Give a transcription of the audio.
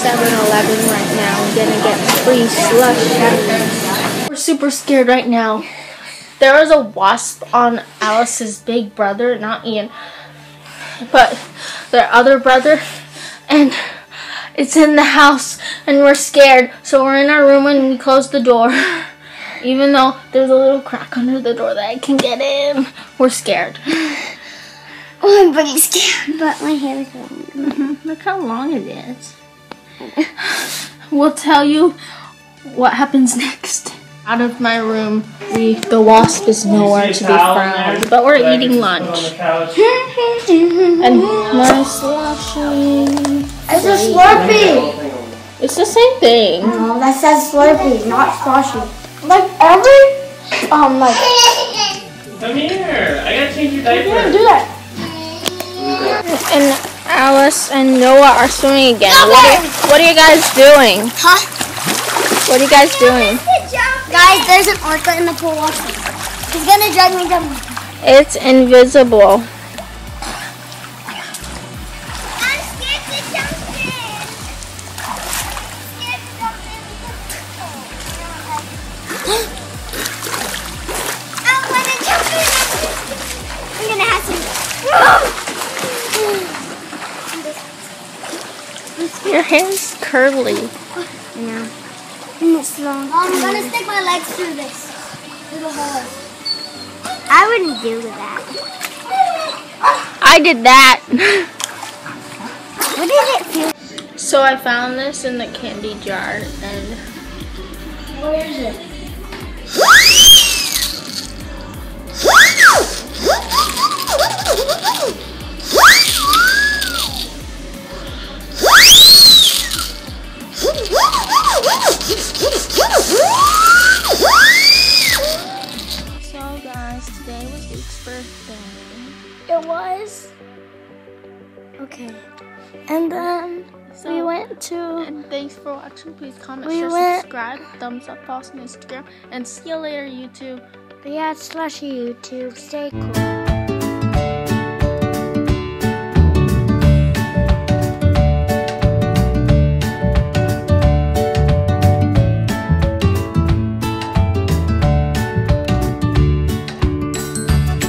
7-Eleven right now and gonna get free slush. We're super scared right now. There was a wasp on Alice's big brother, not Ian, but their other brother, and it's in the house and we're scared. So we're in our room and we closed the door. Even though there's a little crack under the door that I can get in, we're scared. Oh, I'm pretty scared, but my hair is long. Look how long it is. We'll tell you what happens next. Out of my room, the wasp is nowhere to be found, but we're eating lunch. And my slushie. It's a Slurpee. It's the same thing. No, that says Slurpee, not Slushie. Like every, like. Come here. I gotta change your diaper. Yeah, do that. And Alice and Noah are swimming again. What are you guys doing? Huh? What are you guys doing? Guys, there's an orca in the pool watching. He's gonna drag me down. It's invisible. I'm scared to jump in. I wanna jump in. I'm gonna have to. Your hair's curly. Yeah. And it's long. I'm gonna stick my legs through this little hole. I wouldn't do that. I did that. What did it feel? So I found this in the candy jar and Where is it? so guys, today was Luke's birthday. It was. Okay. And then we went to. And thanks for watching. Please comment, We share, went- subscribe, thumbs up, follow us on Instagram, and see you later, YouTube. Yeah, /YouTube. Stay cool.